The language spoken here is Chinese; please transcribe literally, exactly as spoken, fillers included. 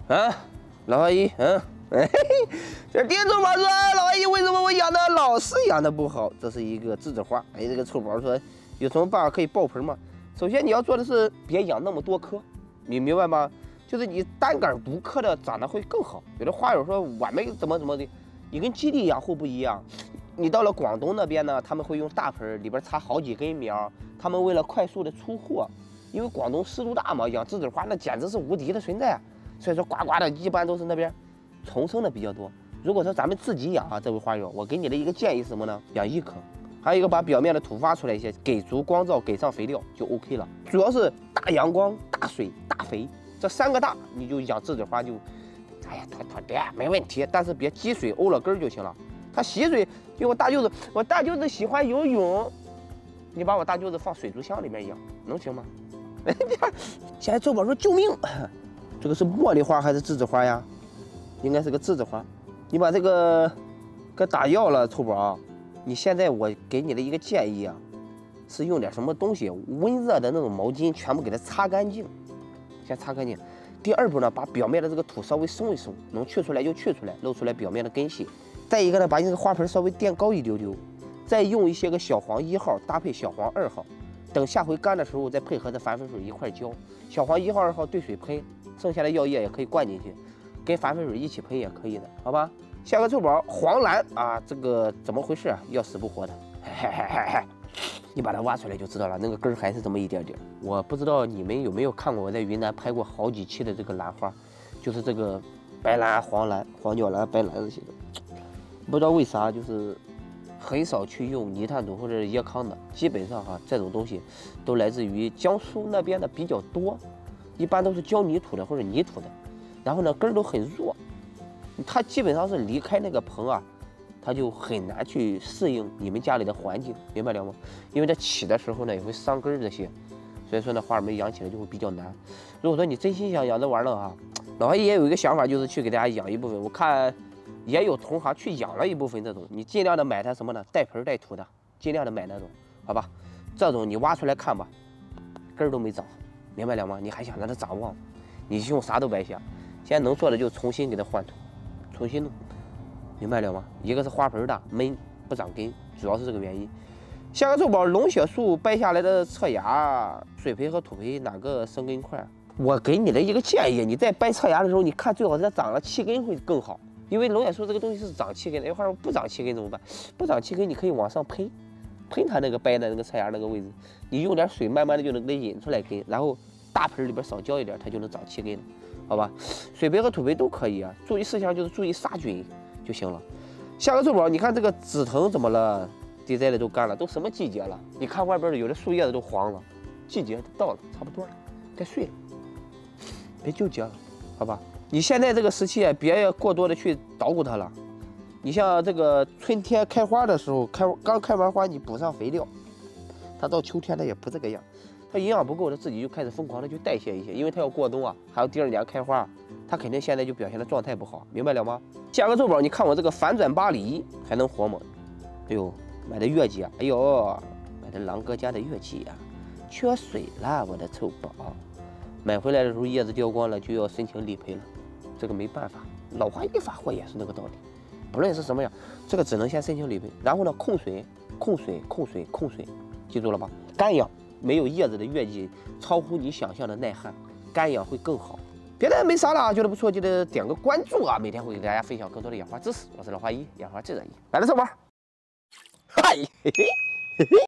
啊，老阿姨，嗯，哎，这店主妈说，老阿姨为什么我养的老是养的不好？这是一个栀子花。哎，这个臭宝说有什么办法可以爆盆吗？首先你要做的是别养那么多棵，你明白吗？就是你单杆独棵的长得会更好。有的花友说我没怎么怎么的，你跟基地养护不一样。你到了广东那边呢，他们会用大盆，里边插好几根苗，他们为了快速的出货，因为广东湿度大嘛，养栀子花那简直是无敌的存在。所以说呱呱的一般都是那边重生的比较多。如果说咱们自己养啊，这位花友，我给你的一个建议是什么呢？养一棵，还有一个把表面的土挖出来一些，给足光照，给上肥料就 OK 了。主要是大阳光、大水、大肥，这三个大，你就养栀子花就，哎呀，它它别没问题，但是别积水沤了根儿就行了。它吸水，因为我大舅子，我大舅子喜欢游泳，你把我大舅子放水族箱里面养，能行吗？现在周宝说救命，这个是茉莉花还是栀子花呀？应该是个栀子花。你把这个给打药了，臭宝。你现在我给你的一个建议啊，是用点什么东西，温热的那种毛巾，全部给它擦干净，先擦干净。第二步呢，把表面的这个土稍微松一松，能去出来就去出来，露出来表面的根系。再一个呢，把你这个花盆稍微垫高一丢丢，再用一些个小黄一号搭配小黄二号，等下回干的时候再配合着反粉水一块浇。小黄一号、二号兑水喷，剩下的药液也可以灌进去，跟反粉水一起喷也可以的，好吧？下个臭宝黄兰啊，这个怎么回事啊？要死不活的，嘿嘿嘿嘿，你把它挖出来就知道了，那个根儿还是这么一点点。我不知道你们有没有看过我在云南拍过好几期的这个兰花，就是这个白兰、黄兰、黄角兰、白兰这些的。不知道为啥，就是很少去用泥炭土或者是椰糠的，基本上哈这种东西都来自于江苏那边的比较多，一般都是胶泥土的或者泥土的，然后呢根儿都很弱，它基本上是离开那个棚啊，它就很难去适应你们家里的环境，明白了吗？因为它起的时候呢也会伤根儿这些，所以说呢花儿们养起来就会比较难。如果说你真心想养这玩意儿哈，老阿姨也有一个想法，就是去给大家养一部分，我看。也有同行去养了一部分这种，你尽量的买它什么呢？带盆带土的，尽量的买那种，好吧？这种你挖出来看吧，根儿都没长，明白了吗？你还想让它长旺，你用啥都白瞎。现在能做的就重新给它换土，重新弄，明白了吗？一个是花盆大闷不长根，主要是这个原因。下个臭宝龙血树掰下来的侧芽，水培和土培哪个生根快？我给你的一个建议，你在掰侧芽的时候，你看最好是它长了气根会更好。因为龙眼树这个东西是长气根的，有话说不长气根怎么办？不长气根，你可以往上喷，喷它那个掰的那个侧芽那个位置，你用点水慢慢的就能给它引出来根，然后大盆里边少浇一点，它就能长气根了，好吧？水培和土培都可以啊，注意事项就是注意杀菌就行了。下个臭宝，你看这个紫藤怎么了？地栽的都干了，都什么季节了？你看外边的有的树叶子都黄了，季节到了，差不多了，该睡了，别纠结了，好吧？你现在这个时期啊，别过多的去捣鼓它了。你像这个春天开花的时候，开刚开完花，你补上肥料，它到秋天它也不这个样，它营养不够，它自己就开始疯狂的去代谢一些，因为它要过冬啊，还有第二年开花，它肯定现在就表现的状态不好，明白了吗？下个臭宝，你看我这个反转巴黎还能活吗？哎呦，买的月季啊，哎呦，买的狼哥家的月季啊，缺水了，我的臭宝。买回来的时候叶子掉光了，就要申请理赔了，这个没办法，老花一发货也是那个道理，不论是什么样，这个只能先申请理赔，然后呢控水、控水、控水、控水，记住了吧？干养没有叶子的月季超乎你想象的耐旱，干养会更好。别的没啥了，觉得不错记得点个关注啊，每天会给大家分享更多的养花知识。我是老花一，养花自然一，来了，臭宝，嗨，嘿嘿嘿嘿。